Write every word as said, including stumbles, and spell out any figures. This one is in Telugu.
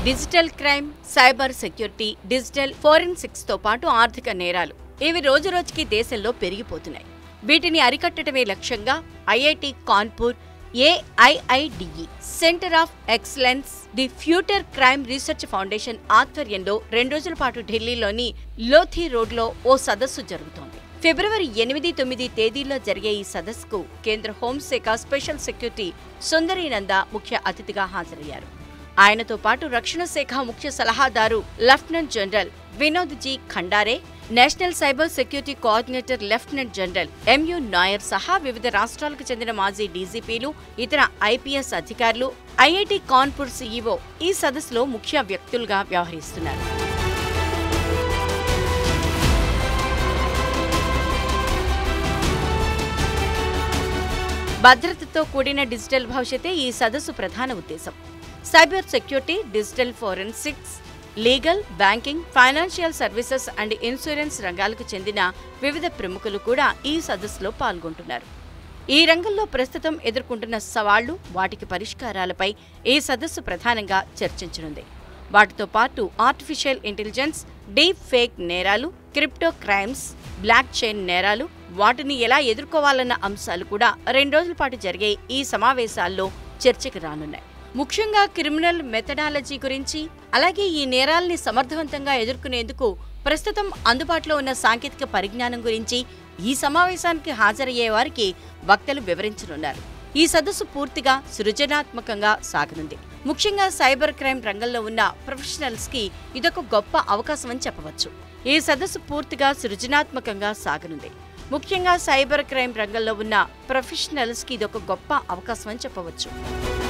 Digital crime, cyber security, digital forensics తో పాటు ఆర్థిక నేరాలు ఇవి రోజురోజుకి దేశంలో పెరిగిపోతున్నాయి. వీటిని అరికట్టడమే లక్ష్యంగా IIT Kanpur, AIIDE centre of excellence, the future crime research foundation ఆధ్వర్యంలో రెండు రోజుల పాటు ఢిల్లీలోని లోథీ రోడ్లో ఓ సదస్సు జరుగుతోంది. ఫిబ్రవరి ఎనిమిది, తొమ్మిది తేదీల్లో జరిగే ఈ సదస్సుకు కేంద్ర హోంశాఖ స్పెషల్ సెక్యూరిటీ సుందరీనంద ముఖ్య అతిథిగా హాజరయ్యారు. ఆయనతో పాటు రక్షణ శాఖ ముఖ్య సలహాదారు lieutenant general Vinod G Khandare, national cyber security coordinator lieutenant general M U Nair సహా వివిధ రాష్ట్రాలకు చెందిన మాజీ డీజీపీలు, ఇతర ఐపీఎస్ అధికారులు, ఐఐటి కాన్పూర్ సీఈఓ ఈ సదస్సులో ముఖ్య వ్యక్తులుగా వ్యవహరిస్తున్నారు. భద్రతతో కూడిన డిజిటల్ భవిష్యతే ఈ సదస్సు ప్రధాన ఉద్దేశం. Cyber security, digital forensics, legal, banking, financial services and insurance రంగాలకు చెందిన వివిధ ప్రముఖులు కూడా ఈ సదస్సులో పాల్గొంటున్నారు. ఈ రంగంలో ప్రస్తుతం ఎదుర్కొంటున్న సవాళ్లు, వాటికి పరిష్కారాలపై ఈ సదస్సు ప్రధానంగా చర్చించనుంది. వాటితో పాటు ఆర్టిఫిషియల్ ఇంటెలిజెన్స్, డీప్ ఫేక్ నేరాలు, క్రిప్టో క్రైమ్స్, బ్లాక్ చైన్ నేరాలు, వాటిని ఎలా ఎదుర్కోవాలన్న అంశాలు కూడా రెండు రోజుల పాటు జరిగే ఈ సమావేశాల్లో చర్చకు రానున్నాయి. ముఖ్యంగా క్రిమినల్ మెథడాలజీ గురించి, అలాగే ఈ నేరాల్ని సమర్థవంతంగా ఎదుర్కొనేందుకు ప్రస్తుతం అందుబాటులో ఉన్న సాంకేతిక పరిజ్ఞానం గురించి ఈ సమావేశానికి హాజరయ్యే వారికి వక్తలు వివరించనున్నారు. ఈ సదస్సు పూర్తిగా సృజనాత్మకంగా సాగనుంది. ముఖ్యంగా సైబర్ క్రైమ్ రంగంలో ఉన్న ప్రొఫెషనల్స్ కి ఇదొక గొప్ప అవకాశం అని చెప్పవచ్చు. ఈ సదస్సు పూర్తిగా సృజనాత్మకంగా సాగనుంది. ముఖ్యంగా సైబర్ క్రైమ్ రంగంలో ఉన్న ప్రొఫెషనల్స్ కి ఇదొక గొప్ప అవకాశం అని చెప్పవచ్చు.